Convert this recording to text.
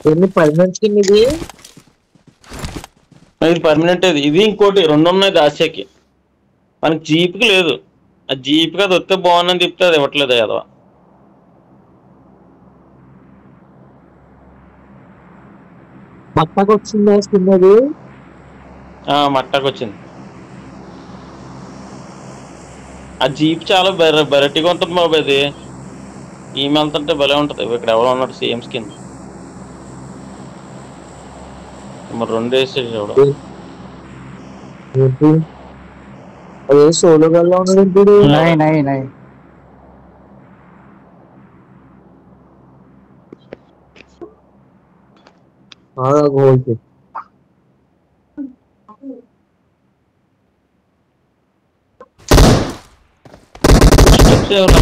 ఎన్ని 10 స్కిన్ ఇది? ఇది పర్మనెంట్. ఇది ఇంకోటి 2 ఉన్నాయి దాస్యాకి. మనకి జీప్కి లేదు. ఆ జీప్కి అది వస్తే బాగుందని చెప్తే అది ఇవ్వట్లేదు ఏదో. మట్టకు వచ్చిందా స్కిన్ అది? మట్టకు వచ్చింది. ఆ జీప్ చాలా వెరైటీగా ఉంటుంది బాబు. అది ఈమె వెళ్తుంటే భలే ఉంటుంది. ఇక్కడ ఎవరో ఉన్నాడు సేమ్ స్కిన్. మరి 2 వేసేది చూడ. ఏంటి అదే సోలో గల్లా ఉన్నాడు ఇప్పుడు. नहीं గోల్కి స్టెప్స్ ఎవరు